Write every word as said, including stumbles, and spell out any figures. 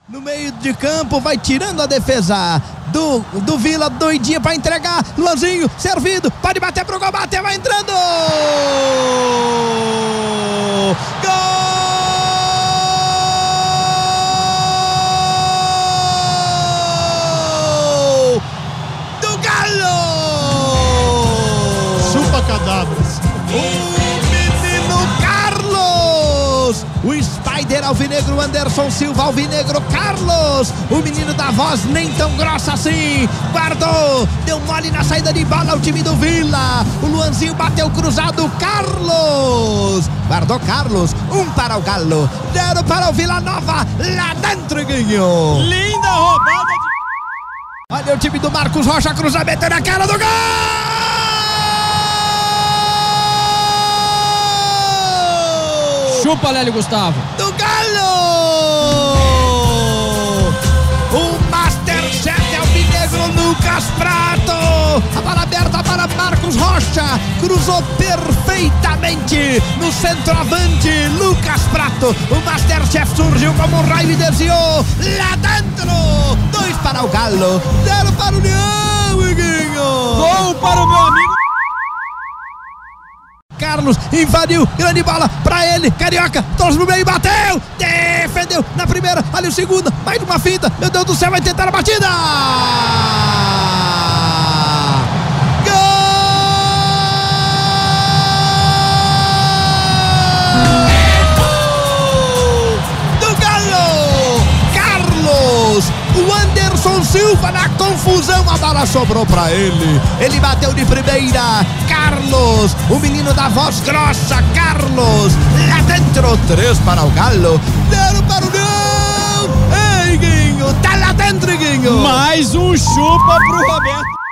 No meio de campo, vai tirando a defesa do, do Vila, doidinha pra entregar. Luanzinho, servido, pode bater pro gol, bateu, vai entrando! Gol! Do Galo! Chupa cadáveres. O menino Carlos! O Spider alvinegro, Anderson Silva alvinegro, Carlos! O menino da voz nem tão grossa assim, guardou, deu mole na saída de bola o time do Vila. O Luanzinho bateu cruzado, Carlos! Guardou Carlos, um para o Galo, zero para o Vila Nova, lá dentro, Guinho! Linda roubada de... Olha o time do Marcos Rocha, cruzamento na cara do gol! Chupa, Lélio Gustavo. Do Galo! O Masterchef alvinegro Lucas Prato. A bola aberta para Marcos Rocha. Cruzou perfeitamente no centroavante Lucas Prato. O Masterchef surgiu como um raio e desviou lá dentro. Dois para o Galo, zero para o União, Guinho. Gol para o meu amigo Carlos invadiu, grande bola pra ele, Carioca, trouxe no meio, bateu, defendeu na primeira, olha o segundo, mais uma finta, meu Deus do céu, vai tentar a batida! Gol do Galo! Carlos, o Anderson Silva na confusão, a bola sobrou pra ele, ele bateu de primeira, Carlos, o menino da voz grossa, Carlos, lá dentro, três para o Galo, zero para o União. Ei, Guinho, tá lá dentro, Guinho. Mais um chupa pro Roberto.